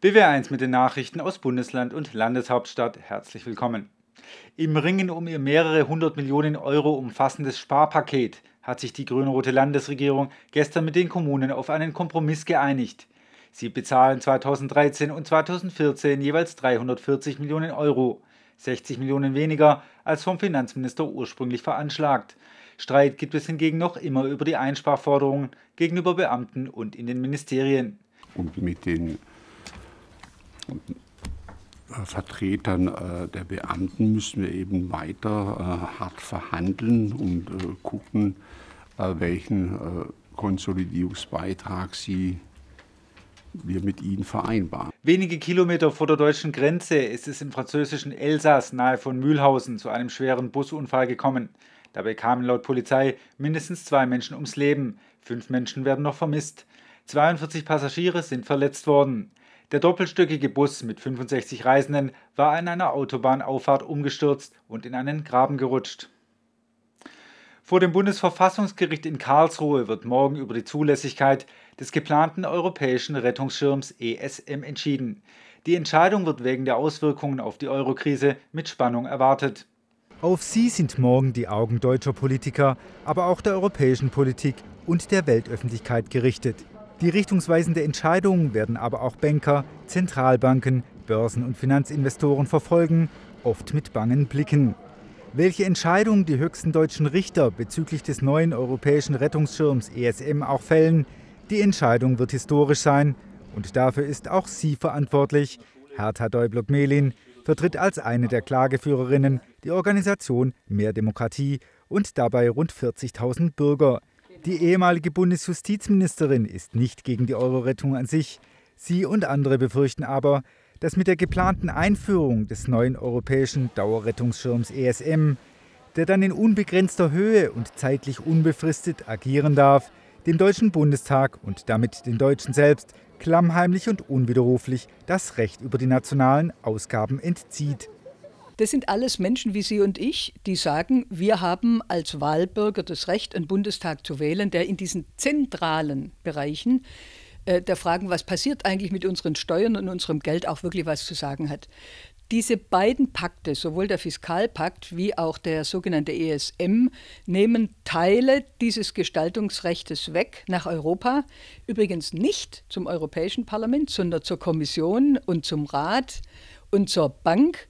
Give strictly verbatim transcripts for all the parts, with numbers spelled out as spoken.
B W eins mit den Nachrichten aus Bundesland und Landeshauptstadt. Herzlich willkommen. Im Ringen um ihr mehrere hundert Millionen Euro umfassendes Sparpaket hat sich die grün-rote Landesregierung gestern mit den Kommunen auf einen Kompromiss geeinigt. Sie bezahlen zweitausenddreizehn und zweitausendvierzehn jeweils dreihundertvierzig Millionen Euro, sechzig Millionen weniger als vom Finanzminister ursprünglich veranschlagt. Streit gibt es hingegen noch immer über die Einsparforderungen gegenüber Beamten und in den Ministerien. Und mit den Vertretern der Beamten müssen wir eben weiter hart verhandeln und gucken, welchen Konsolidierungsbeitrag sie wir mit ihnen vereinbaren. Wenige Kilometer vor der deutschen Grenze ist es im französischen Elsass nahe von Mühlhausen zu einem schweren Busunfall gekommen. Dabei kamen laut Polizei mindestens zwei Menschen ums Leben. Fünf Menschen werden noch vermisst. zweiundvierzig Passagiere sind verletzt worden. Der doppelstöckige Bus mit fünfundsechzig Reisenden war an einer Autobahnauffahrt umgestürzt und in einen Graben gerutscht. Vor dem Bundesverfassungsgericht in Karlsruhe wird morgen über die Zulässigkeit des geplanten europäischen Rettungsschirms E S M entschieden. Die Entscheidung wird wegen der Auswirkungen auf die Eurokrise mit Spannung erwartet. Auf sie sind morgen die Augen deutscher Politiker, aber auch der europäischen Politik und der Weltöffentlichkeit gerichtet. Die richtungsweisende Entscheidung werden aber auch Banker, Zentralbanken, Börsen- und Finanzinvestoren verfolgen, oft mit bangen Blicken. Welche Entscheidung die höchsten deutschen Richter bezüglich des neuen europäischen Rettungsschirms E S M auch fällen, die Entscheidung wird historisch sein und dafür ist auch sie verantwortlich. Hertha Däublock-Mehlin vertritt als eine der Klageführerinnen die Organisation Mehr Demokratie und dabei rund vierzigtausend Bürger. Die ehemalige Bundesjustizministerin ist nicht gegen die Euro-Rettung an sich. Sie und andere befürchten aber, dass mit der geplanten Einführung des neuen europäischen Dauerrettungsschirms E S M, der dann in unbegrenzter Höhe und zeitlich unbefristet agieren darf, dem Deutschen Bundestag und damit den Deutschen selbst klammheimlich und unwiderruflich das Recht über die nationalen Ausgaben entzieht. Das sind alles Menschen wie Sie und ich, die sagen, wir haben als Wahlbürger das Recht, einen Bundestag zu wählen, der in diesen zentralen Bereichen äh, der Fragen, was passiert eigentlich mit unseren Steuern und unserem Geld, auch wirklich was zu sagen hat. Diese beiden Pakte, sowohl der Fiskalpakt wie auch der sogenannte E S M, nehmen Teile dieses Gestaltungsrechtes weg nach Europa. Übrigens nicht zum Europäischen Parlament, sondern zur Kommission und zum Rat und zur Bank.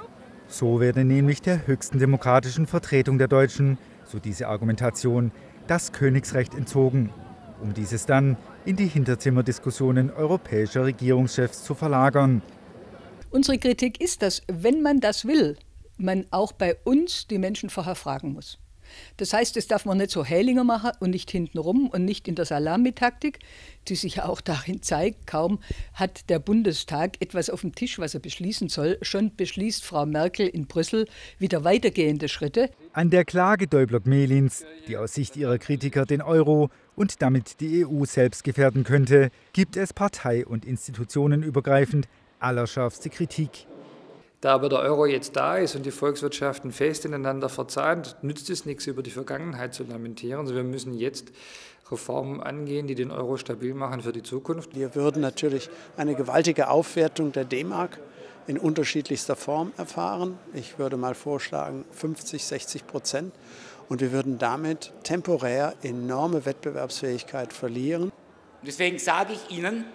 So werde nämlich der höchsten demokratischen Vertretung der Deutschen, so diese Argumentation, das Königsrecht entzogen, um dieses dann in die Hinterzimmerdiskussionen europäischer Regierungschefs zu verlagern. Unsere Kritik ist, dass, wenn man das will, man auch bei uns die Menschen vorher fragen muss. Das heißt, das darf man nicht so Hälinger machen und nicht hintenrum und nicht in der Salamitaktik, die sich ja auch darin zeigt, kaum hat der Bundestag etwas auf dem Tisch, was er beschließen soll, schon beschließt Frau Merkel in Brüssel wieder weitergehende Schritte. An der Klage Däublock-Mehlins, die aus Sicht ihrer Kritiker den Euro und damit die E U selbst gefährden könnte, gibt es partei- und institutionenübergreifend allerschärfste Kritik. Da aber der Euro jetzt da ist und die Volkswirtschaften fest ineinander verzahnt, nützt es nichts, über die Vergangenheit zu lamentieren. Also wir müssen jetzt Reformen angehen, die den Euro stabil machen für die Zukunft. Wir würden natürlich eine gewaltige Aufwertung der D-Mark in unterschiedlichster Form erfahren. Ich würde mal vorschlagen fünfzig, sechzig Prozent. Und wir würden damit temporär enorme Wettbewerbsfähigkeit verlieren. Deswegen sage ich Ihnen,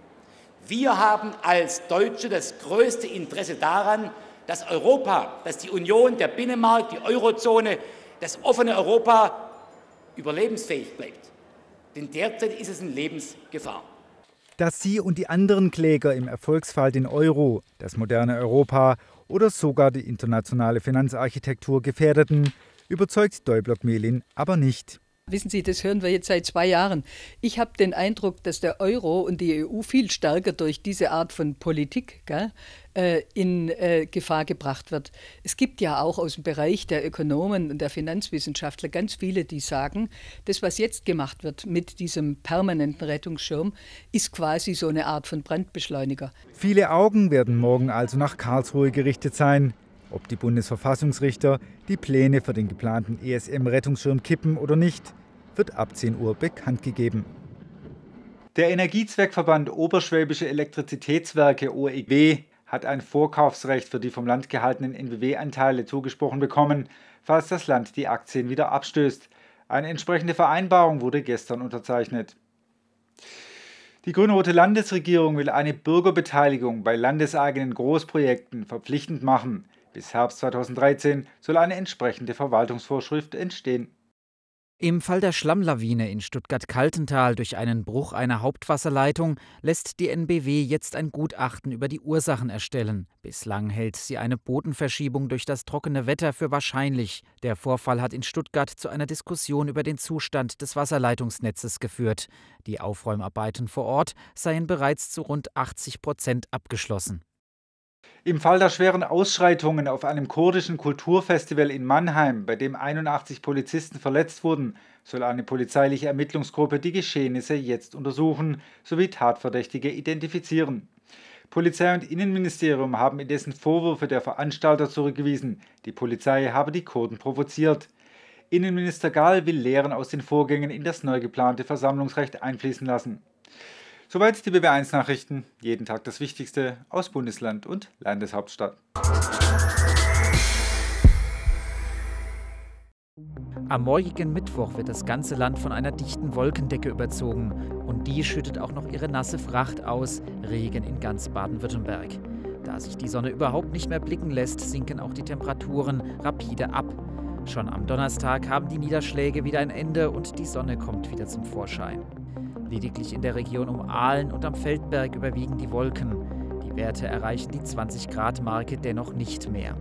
wir haben als Deutsche das größte Interesse daran, dass Europa, dass die Union, der Binnenmarkt, die Eurozone, das offene Europa überlebensfähig bleibt. Denn derzeit ist es in Lebensgefahr. Dass Sie und die anderen Kläger im Erfolgsfall den Euro, das moderne Europa oder sogar die internationale Finanzarchitektur gefährdeten, überzeugt Däublock-Mehlin aber nicht. Wissen Sie, das hören wir jetzt seit zwei Jahren. Ich habe den Eindruck, dass der Euro und die E U viel stärker durch diese Art von Politik gell, äh, in äh, Gefahr gebracht wird. Es gibt ja auch aus dem Bereich der Ökonomen und der Finanzwissenschaftler ganz viele, die sagen, das, was jetzt gemacht wird mit diesem permanenten Rettungsschirm, ist quasi so eine Art von Brandbeschleuniger. Viele Augen werden morgen also nach Karlsruhe gerichtet sein. Ob die Bundesverfassungsrichter die Pläne für den geplanten E S M-Rettungsschirm kippen oder nicht, wird ab zehn Uhr bekannt gegeben. Der Energiezweckverband Oberschwäbische Elektrizitätswerke O E W hat ein Vorkaufsrecht für die vom Land gehaltenen N B W-Anteile zugesprochen bekommen, falls das Land die Aktien wieder abstößt. Eine entsprechende Vereinbarung wurde gestern unterzeichnet. Die grün-rote Landesregierung will eine Bürgerbeteiligung bei landeseigenen Großprojekten verpflichtend machen. Bis Herbst zweitausenddreizehn soll eine entsprechende Verwaltungsvorschrift entstehen. Im Fall der Schlammlawine in Stuttgart-Kaltental durch einen Bruch einer Hauptwasserleitung lässt die N B W jetzt ein Gutachten über die Ursachen erstellen. Bislang hält sie eine Bodenverschiebung durch das trockene Wetter für wahrscheinlich. Der Vorfall hat in Stuttgart zu einer Diskussion über den Zustand des Wasserleitungsnetzes geführt. Die Aufräumarbeiten vor Ort seien bereits zu rund achtzig Prozent abgeschlossen. Im Fall der schweren Ausschreitungen auf einem kurdischen Kulturfestival in Mannheim, bei dem einundachtzig Polizisten verletzt wurden, soll eine polizeiliche Ermittlungsgruppe die Geschehnisse jetzt untersuchen sowie Tatverdächtige identifizieren. Polizei und Innenministerium haben indessen Vorwürfe der Veranstalter zurückgewiesen, die Polizei habe die Kurden provoziert. Innenminister Gahl will Lehren aus den Vorgängen in das neu geplante Versammlungsrecht einfließen lassen. Soweit die B W eins Nachrichten. Jeden Tag das Wichtigste aus Bundesland und Landeshauptstadt. Am morgigen Mittwoch wird das ganze Land von einer dichten Wolkendecke überzogen. Und die schüttet auch noch ihre nasse Fracht aus. Regen in ganz Baden-Württemberg. Da sich die Sonne überhaupt nicht mehr blicken lässt, sinken auch die Temperaturen rapide ab. Schon am Donnerstag haben die Niederschläge wieder ein Ende und die Sonne kommt wieder zum Vorschein. Lediglich in der Region um Aalen und am Feldberg überwiegen die Wolken. Die Werte erreichen die zwanzig Grad Marke dennoch nicht mehr.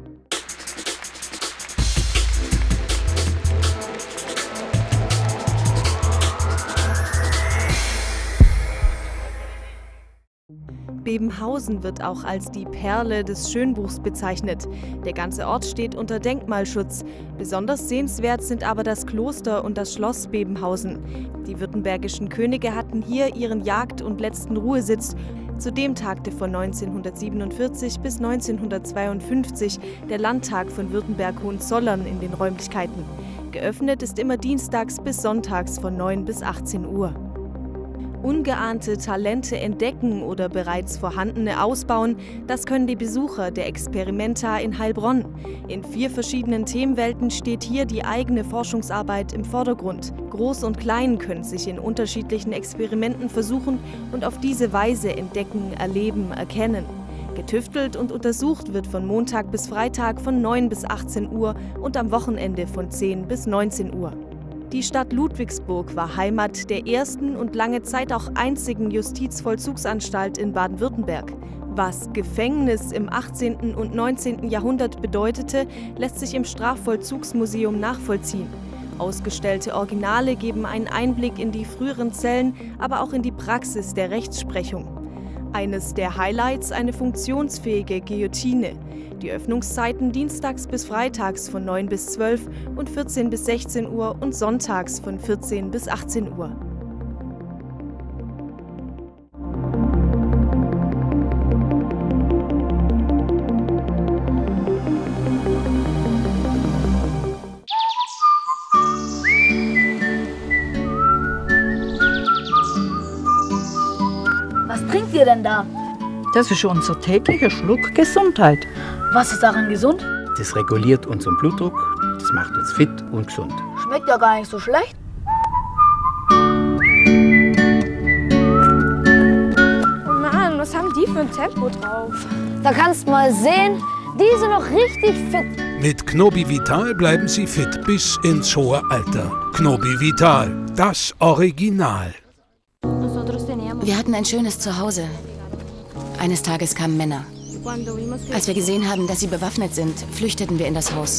Bebenhausen wird auch als die Perle des Schönbuchs bezeichnet. Der ganze Ort steht unter Denkmalschutz. Besonders sehenswert sind aber das Kloster und das Schloss Bebenhausen. Die württembergischen Könige hatten hier ihren Jagd- und letzten Ruhesitz. Zudem tagte von neunzehnhundertsiebenundvierzig bis neunzehnhundertzweiundfünfzig der Landtag von Württemberg-Hohenzollern in den Räumlichkeiten. Geöffnet ist immer dienstags bis sonntags von neun bis achtzehn Uhr. Ungeahnte Talente entdecken oder bereits vorhandene ausbauen, das können die Besucher der Experimenta in Heilbronn. In vier verschiedenen Themenwelten steht hier die eigene Forschungsarbeit im Vordergrund. Groß und Klein können sich in unterschiedlichen Experimenten versuchen und auf diese Weise entdecken, erleben, erkennen. Getüftelt und untersucht wird von Montag bis Freitag von neun bis achtzehn Uhr und am Wochenende von zehn bis neunzehn Uhr. Die Stadt Ludwigsburg war Heimat der ersten und lange Zeit auch einzigen Justizvollzugsanstalt in Baden-Württemberg. Was Gefängnis im achtzehnten und neunzehnten Jahrhundert bedeutete, lässt sich im Strafvollzugsmuseum nachvollziehen. Ausgestellte Originale geben einen Einblick in die früheren Zellen, aber auch in die Praxis der Rechtsprechung. Eines der Highlights eine funktionsfähige Guillotine. Die Öffnungszeiten dienstags bis freitags von neun bis zwölf und vierzehn bis sechzehn Uhr und sonntags von vierzehn bis achtzehn Uhr. Was trinkt ihr denn da? Das ist unser täglicher Schluck Gesundheit. Was ist daran gesund? Das reguliert unseren Blutdruck, das macht uns fit und gesund. Schmeckt ja gar nicht so schlecht. Oh Mann, was haben die für ein Tempo drauf? Da kannst du mal sehen, die sind noch richtig fit. Mit Knobi Vital bleiben Sie fit bis ins hohe Alter. Knobi Vital, das Original. Wir hatten ein schönes Zuhause. Eines Tages kamen Männer. Als wir gesehen haben, dass sie bewaffnet sind, flüchteten wir in das Haus.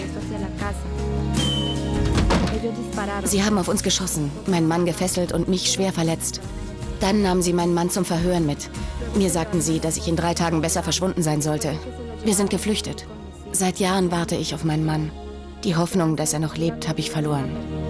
Sie haben auf uns geschossen, meinen Mann gefesselt und mich schwer verletzt. Dann nahmen sie meinen Mann zum Verhören mit. Mir sagten sie, dass ich in drei Tagen besser verschwunden sein sollte. Wir sind geflüchtet. Seit Jahren warte ich auf meinen Mann. Die Hoffnung, dass er noch lebt, habe ich verloren.